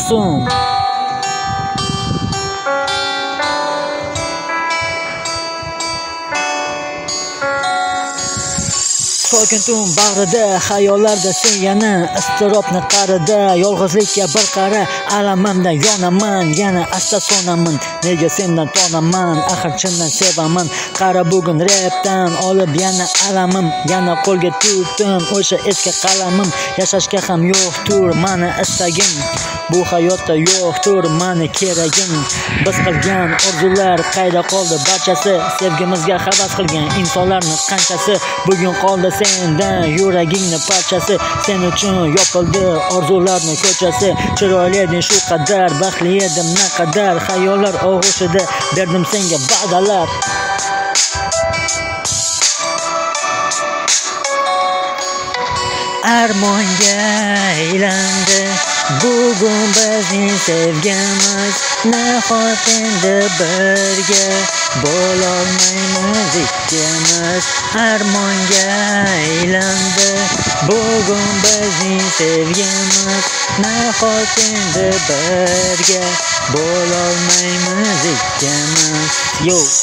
Ma'sum. Sokin tun bag'rida, xayollarda sen yana iztirobni qarida, yolg'izlikka bir qara, alamimda yonaman, yana asta sonaman, nega sendan tonaman, axir chindan sevaman, qara bugun repdan olib yana alamim, yana qo'lga tutdim o'sha eski qalamim, yashashga ham yo'qtur mani istagim, bu hayotda yo'qtur mani keragim, biz qilgan orzular qayda qoldi barchasi, sevgimizga havas qilgan insonlarni qanchasi, bugun qoldi sendan yuragingni parchasi, sen uchun yopildi orzularni ko'chasi, chiroyli eding shu qadar, baxtli edim naqadar, xayollar og'ushida berdim senga va'dalar. Armonga aylandi bugun bizning sevgimiz, nahot endi birga bo'lolmaymiz ikkimiz. Armonga aylandi bugun bizning sevgimiz, nahot endi birga bo'lolmaymiz ikkimiz. Yo